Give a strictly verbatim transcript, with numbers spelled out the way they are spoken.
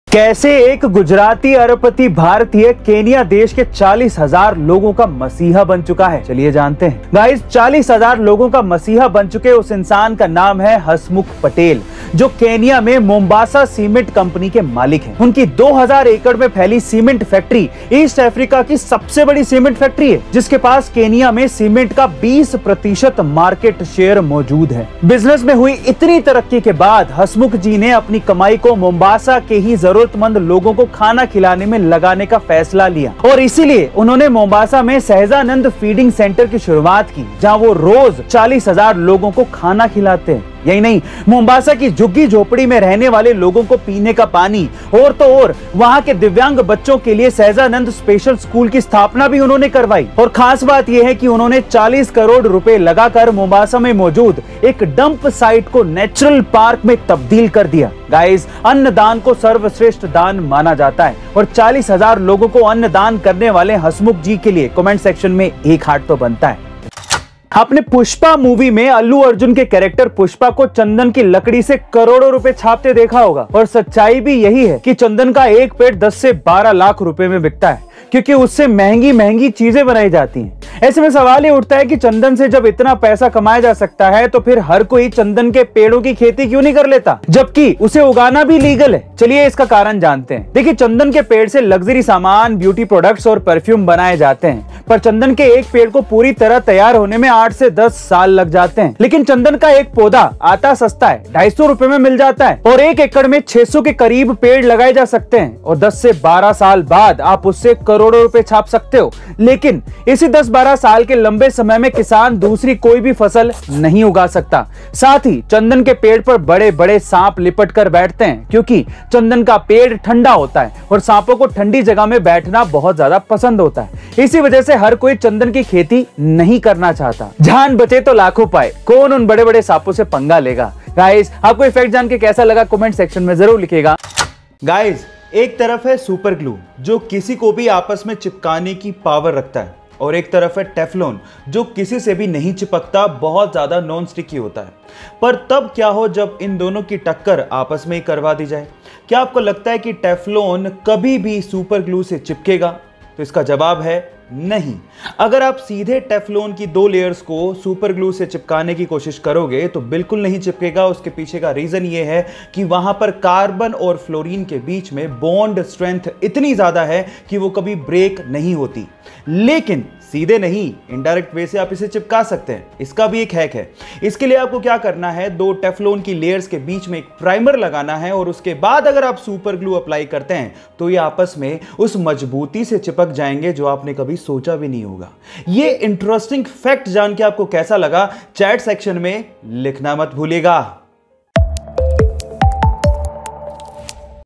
कैसे एक गुजराती अरबपति भारतीय केनिया देश के चालीस हजार लोगों का मसीहा बन चुका है, चलिए जानते हैं। गाइस, चालीस हजार लोगों का मसीहा बन चुके उस इंसान का नाम है हसमुख पटेल, जो केनिया में मोम्बासा सीमेंट कंपनी के मालिक हैं। उनकी दो हज़ार एकड़ में फैली सीमेंट फैक्ट्री ईस्ट अफ्रीका की सबसे बड़ी सीमेंट फैक्ट्री है, जिसके पास केनिया में सीमेंट का बीस प्रतिशत मार्केट शेयर मौजूद है। बिजनेस में हुई इतनी तरक्की के बाद हसमुख जी ने अपनी कमाई को मोम्बासा के ही जरूरतमंद लोगों को खाना खिलाने में लगाने का फैसला लिया और इसीलिए उन्होंने मोम्बासा में सहजानंद फीडिंग सेंटर की शुरुआत की, जहां वो रोज चालीस हजार लोगों को खाना खिलाते हैं। यही नहीं, मोम्बासा की झुग्गी झोपड़ी में रहने वाले लोगों को पीने का पानी और तो और वहां के दिव्यांग बच्चों के लिए सहजानंद स्पेशल स्कूल की स्थापना भी उन्होंने करवाई। और खास बात यह है कि उन्होंने चालीस करोड़ रुपए लगाकर मोम्बासा में मौजूद एक डंप साइट को नेचुरल पार्क में तब्दील कर दिया। गाइस, अन्नदान को सर्वश्रेष्ठ दान माना जाता है और चालीस हजार लोगों को अन्नदान करने वाले हसमुख जी के लिए कमेंट सेक्शन में एक हार्ट तो बनता है। आपने पुष्पा मूवी में अल्लू अर्जुन के कैरेक्टर पुष्पा को चंदन की लकड़ी से करोड़ों रुपए छापते देखा होगा और सच्चाई भी यही है कि चंदन का एक पेड़ दस से बारह लाख रुपए में बिकता है, क्योंकि उससे महंगी महंगी चीजें बनाई जाती हैं। ऐसे में सवाल ये उठता है कि चंदन से जब इतना पैसा कमाया जा सकता है तो फिर हर कोई चंदन के पेड़ों की खेती क्यों नहीं कर लेता, जबकि उसे उगाना भी लीगल है। चलिए इसका कारण जानते हैं। देखिए, चंदन के पेड़ से लग्जरी सामान, ब्यूटी प्रोडक्ट्स और परफ्यूम बनाए जाते हैं, पर चंदन के एक पेड़ को पूरी तरह तैयार होने में आठ से दस साल लग जाते हैं। लेकिन चंदन का एक पौधा आता सस्ता है, ढाई सौ रुपए में मिल जाता है और एक एकड़ में छह सौ के करीब पेड़ लगाए जा सकते हैं और दस से बारह साल बाद आप उससे करोड़ों रुपए छाप सकते हो। लेकिन इसी दस बारह साल के लंबे समय में किसान दूसरी कोई भी फसल नहीं उगा सकता। साथ ही चंदन के पेड़ पर बड़े बड़े सांप लिपट कर बैठते हैं, क्योंकि चंदन का पेड़ ठंडा होता है और सांपों को ठंडी जगह में बैठना बहुत ज्यादा पसंद होता है। इसी वजह से हर कोई चंदन की खेती नहीं करना चाहता। जान बचे तो लाखों पाए, कौन उन बड़े बड़े सांपों से पंगा लेगा। गाइस, आपको ये फैक्ट जान के कैसा लगा कमेंट सेक्शन में जरूर लिखिएगा। गाइस, एक तरफ है सुपर ग्लू जो किसी को भी आपस में चिपकाने की पावर रखता है, और एक तरफ है टेफ्लॉन जो किसी से भी नहीं चिपकता, बहुत ज्यादा नॉन स्टिकी होता है। पर तब क्या हो जब इन दोनों की टक्कर आपस में ही करवा दी जाए? क्या आपको लगता है कि टेफ्लॉन कभी भी सुपर ग्लू से चिपकेगा? तो इसका जवाब है नहीं। अगर आप सीधे टेफ्लॉन की दो लेयर्स को सुपर ग्लू से चिपकाने की कोशिश करोगे तो बिल्कुल नहीं चिपकेगा। उसके पीछे का रीजन ये है कि वहां पर कार्बन और फ्लोरीन के बीच में बॉन्ड स्ट्रेंथ इतनी ज्यादा है कि वो कभी ब्रेक नहीं होती। लेकिन सीधे नहीं, इनडायरेक्ट वे से आप इसे चिपका सकते हैं। इसका भी एक हैक है। इसके लिए आपको क्या करना है, दो टेफ्लॉन की लेयर्स के बीच में एक प्राइमर लगाना है और उसके बाद अगर आप सुपर ग्लू अप्लाई करते हैं तो ये आपस में उस मजबूती से चिपक जाएंगे जो आपने कभी सोचा भी नहीं होगा। ये इंटरेस्टिंग फैक्ट जान के आपको कैसा लगा, चैट सेक्शन में लिखना मत भूलिएगा।